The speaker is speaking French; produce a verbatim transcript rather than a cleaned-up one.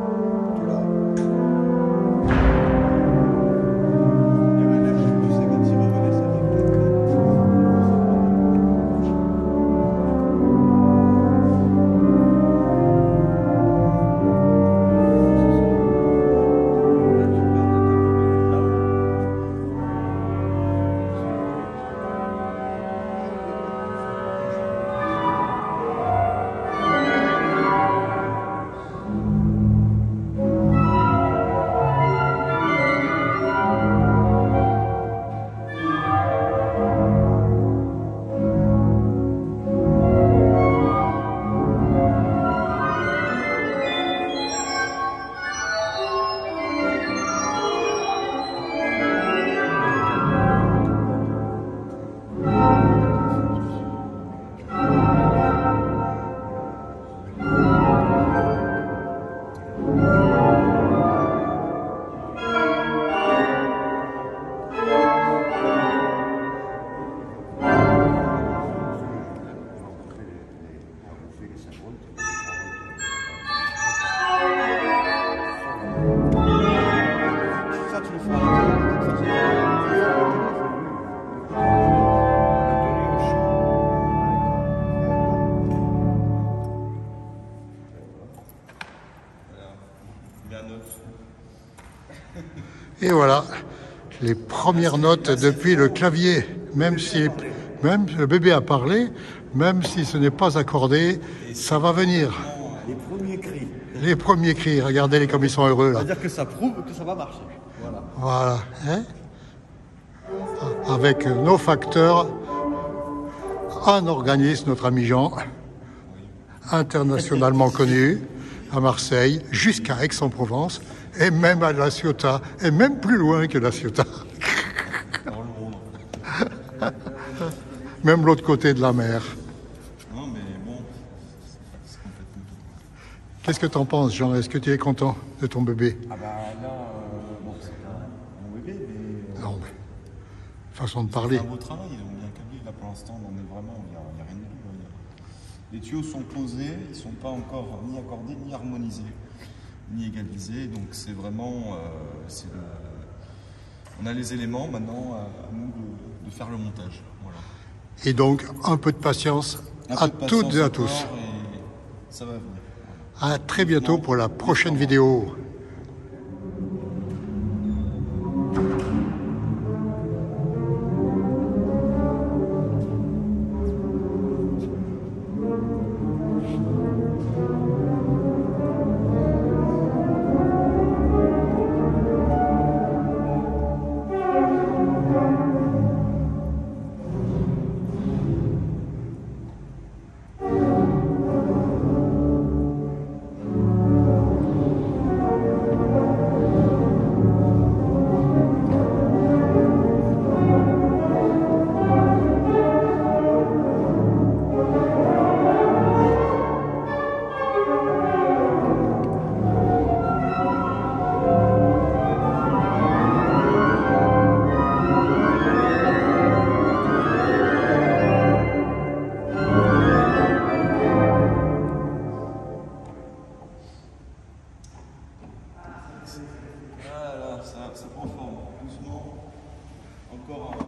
Et voilà, les premières notes depuis le clavier, même si même le bébé a parlé, même si ce n'est pas accordé, ça va venir. Les premiers cris. Les premiers cris, regardez-les comme ils sont heureux là. C'est-à-dire que ça prouve que ça va marcher. Voilà. Voilà. Hein, avec nos facteurs, un organisme, notre ami Jean, internationalement connu, à Marseille, jusqu'à Aix-en-Provence, et même à La Ciotat, et même plus loin que La Ciotat. Même l'autre côté de la mer. Non, mais bon. Qu'est-ce que t'en penses, Jean? Est-ce que tu es content de ton bébé? Ah bah là, euh, bon, c'est pas mon bébé, mais... Non, mais... façon de parler. C'est un beau travail, ils ont bien câblé. Là, pour l'instant, on est vraiment... Il n'y a, a rien de tout. Les tuyaux sont posés, ils ne sont pas encore ni accordés, ni harmonisés, ni égalisés. Donc, c'est vraiment... Euh, c'est le... On a les éléments, maintenant, à, à nous de, de faire le montage. Voilà. Et donc, un peu de patience Un à peu de patience toutes et à encore, tous. et ça va venir. À très bientôt pour la prochaine vidéo.